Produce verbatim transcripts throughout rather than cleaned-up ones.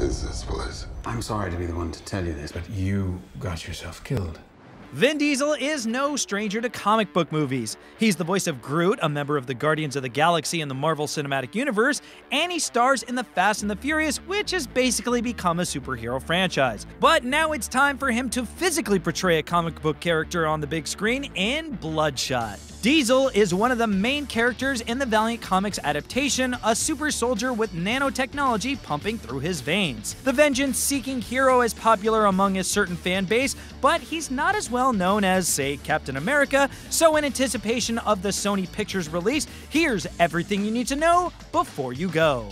is this place? I'm sorry to be the one to tell you this, but you got yourself killed. Vin Diesel is no stranger to comic book movies. He's the voice of Groot, a member of the Guardians of the Galaxy in the Marvel Cinematic Universe, and he stars in the Fast and the Furious, which has basically become a superhero franchise. But now it's time for him to physically portray a comic book character on the big screen in Bloodshot. Diesel is one of the main characters in the Valiant Comics adaptation, a super soldier with nanotechnology pumping through his veins. The vengeance-seeking hero is popular among a certain fan base, but he's not as well known as, say, Captain America, so in anticipation of the Sony Pictures release, here's everything you need to know before you go.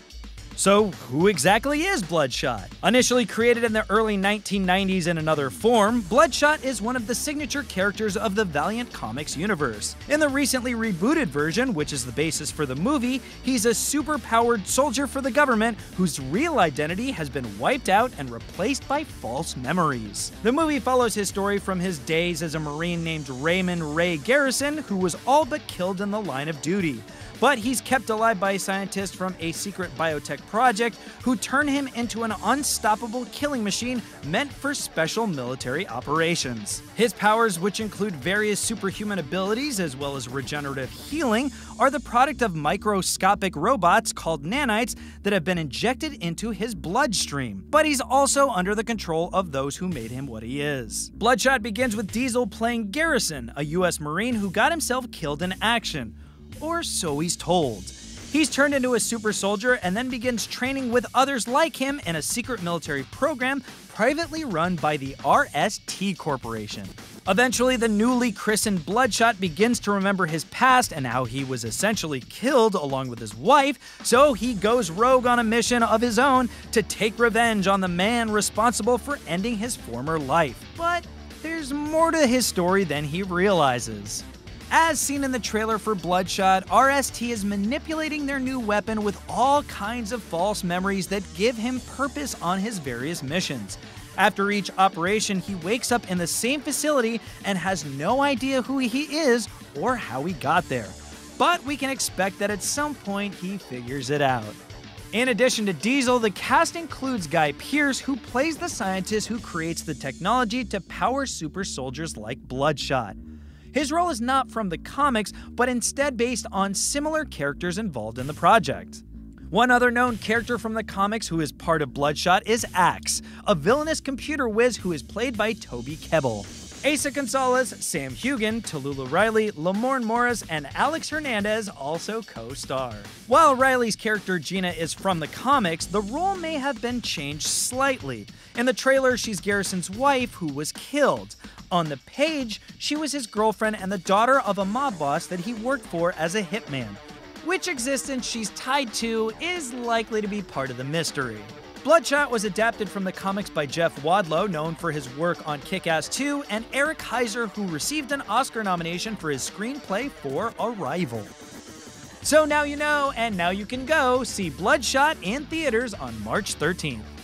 So, who exactly is Bloodshot? Initially created in the early nineteen nineties in another form, Bloodshot is one of the signature characters of the Valiant Comics universe. In the recently rebooted version, which is the basis for the movie, he's a super-powered soldier for the government whose real identity has been wiped out and replaced by false memories. The movie follows his story from his days as a Marine named Raymond Ray Garrison, who was all but killed in the line of duty. But he's kept alive by scientists from a secret biotech project who turn him into an unstoppable killing machine meant for special military operations. His powers, which include various superhuman abilities as well as regenerative healing, are the product of microscopic robots called nanites that have been injected into his bloodstream. But he's also under the control of those who made him what he is. Bloodshot begins with Diesel playing Garrison, a U S Marine who got himself killed in action. Or so he's told. He's turned into a super soldier and then begins training with others like him in a secret military program privately run by the R S T Corporation. Eventually, the newly christened Bloodshot begins to remember his past and how he was essentially killed along with his wife, so he goes rogue on a mission of his own to take revenge on the man responsible for ending his former life. But there's more to his story than he realizes. As seen in the trailer for Bloodshot, R S T is manipulating their new weapon with all kinds of false memories that give him purpose on his various missions. After each operation, he wakes up in the same facility and has no idea who he is or how he got there. But we can expect that at some point he figures it out. In addition to Diesel, the cast includes Guy Pearce, who plays the scientist who creates the technology to power super soldiers like Bloodshot. His role is not from the comics, but instead based on similar characters involved in the project. One other known character from the comics who is part of Bloodshot is Axe, a villainous computer whiz who is played by Toby Kebbell. Asa Gonzalez, Sam Hugan, Tallulah Riley, Lamorne Morris, and Alex Hernandez also co-star. While Riley's character Gina is from the comics, the role may have been changed slightly. In the trailer, she's Garrison's wife who was killed. On the page, she was his girlfriend and the daughter of a mob boss that he worked for as a hitman. Which existence she's tied to is likely to be part of the mystery. Bloodshot was adapted from the comics by Jeff Wadlow, known for his work on Kick-Ass two, and Eric Heiser, who received an Oscar nomination for his screenplay for Arrival. So now you know, and now you can go see Bloodshot in theaters on March thirteenth.